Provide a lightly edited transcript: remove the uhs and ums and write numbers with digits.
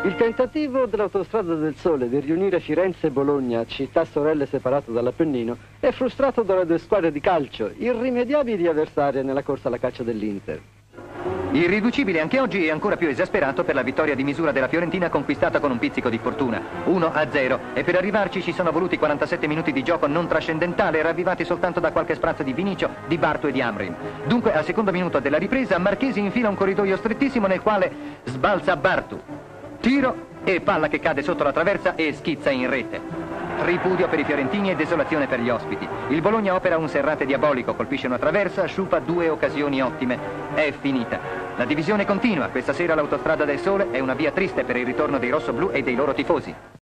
Il tentativo dell'Autostrada del Sole di riunire Firenze e Bologna, città sorelle separate dall'Appennino, è frustrato dalle due squadre di calcio, irrimediabili avversarie nella corsa alla caccia dell'Inter. Irriducibile anche oggi e ancora più esasperato per la vittoria di misura della Fiorentina conquistata con un pizzico di fortuna, 1-0, e per arrivarci ci sono voluti 47 minuti di gioco non trascendentale, ravvivati soltanto da qualche sprazzo di Vinicio, di Bartu e di Amrin. Dunque, al secondo minuto della ripresa, Marchesi infila un corridoio strettissimo nel quale sbalza Bartu. Tiro e palla che cade sotto la traversa e schizza in rete. Ripudio per i fiorentini e desolazione per gli ospiti. Il Bologna opera un serrate diabolico, colpisce una traversa, sciupa due occasioni ottime. È finita. La divisione continua. Questa sera l'Autostrada del Sole è una via triste per il ritorno dei rossoblù e dei loro tifosi.